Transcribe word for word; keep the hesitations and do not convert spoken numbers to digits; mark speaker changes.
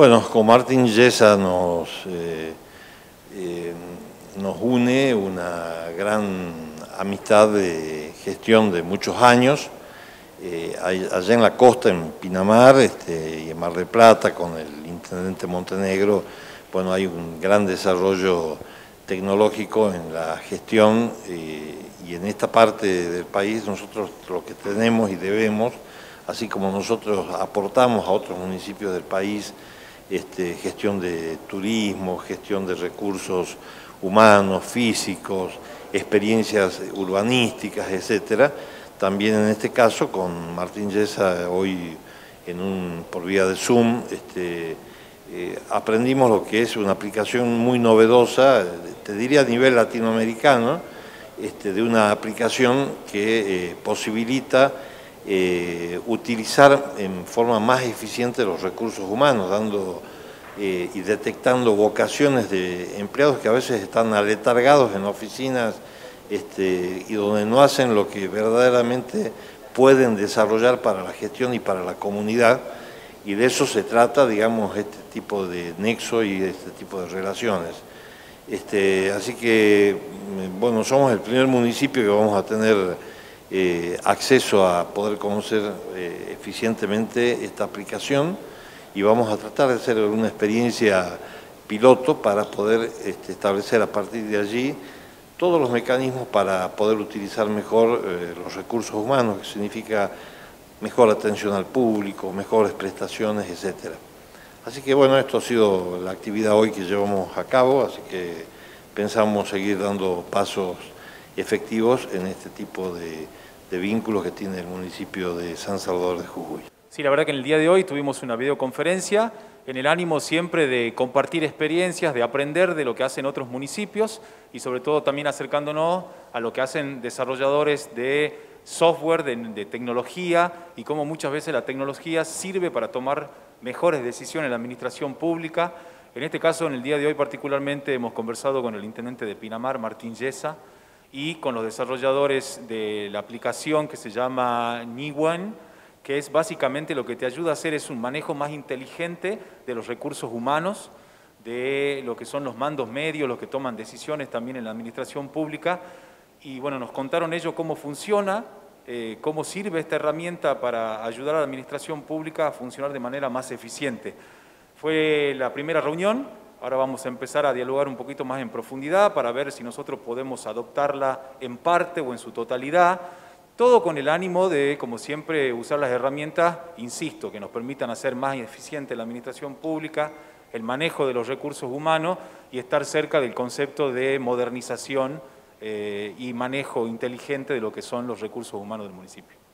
Speaker 1: Bueno, con Martín Yesa nos, eh, eh, nos une una gran amistad de gestión de muchos años. Eh, allá en la costa, en Pinamar este, y en Mar del Plata, con el intendente Montenegro, bueno, hay un gran desarrollo tecnológico en la gestión eh, y en esta parte del país nosotros lo que tenemos y debemos, así como nosotros aportamos a otros municipios del país, este, gestión de turismo, gestión de recursos humanos, físicos, experiencias urbanísticas, etcétera. También en este caso con Martín Yesa, hoy en un, por vía de Zoom, este, eh, aprendimos lo que es una aplicación muy novedosa, te diría a nivel latinoamericano, este, de una aplicación que eh, posibilita eh, utilizar en forma más eficiente los recursos humanos, dando eh, y detectando vocaciones de empleados que a veces están aletargados en oficinas Este, y donde no hacen lo que verdaderamente pueden desarrollar para la gestión y para la comunidad, y de eso se trata, digamos, este tipo de nexo y este tipo de relaciones. Este, así que, bueno, somos el primer municipio que vamos a tener eh, acceso a poder conocer eh, eficientemente esta aplicación, y vamos a tratar de hacer una experiencia piloto para poder este, establecer a partir de allí todos los mecanismos para poder utilizar mejor eh, los recursos humanos, que significa mejor atención al público, mejores prestaciones, etcétera. Así que bueno, esto ha sido la actividad hoy que llevamos a cabo, así que pensamos seguir dando pasos efectivos en este tipo de, de vínculos que tiene el municipio de San Salvador de Jujuy.
Speaker 2: Sí, la verdad que en el día de hoy tuvimos una videoconferencia en el ánimo siempre de compartir experiencias, de aprender de lo que hacen otros municipios y sobre todo también acercándonos a lo que hacen desarrolladores de software, de, de tecnología, y cómo muchas veces la tecnología sirve para tomar mejores decisiones en la administración pública. En este caso, en el día de hoy particularmente, hemos conversado con el intendente de Pinamar, Martín Yesa, y con los desarrolladores de la aplicación que se llama Niwan, que es básicamente lo que te ayuda a hacer es un manejo más inteligente de los recursos humanos, de lo que son los mandos medios, los que toman decisiones también en la administración pública. Y bueno, nos contaron ellos cómo funciona, eh, cómo sirve esta herramienta para ayudar a la administración pública a funcionar de manera más eficiente. Fue la primera reunión, ahora vamos a empezar a dialogar un poquito más en profundidad para ver si nosotros podemos adoptarla en parte o en su totalidad. Todo con el ánimo de, como siempre, usar las herramientas, insisto, que nos permitan hacer más eficiente la administración pública, el manejo de los recursos humanos y estar cerca del concepto de modernización eh, y manejo inteligente de lo que son los recursos humanos del municipio.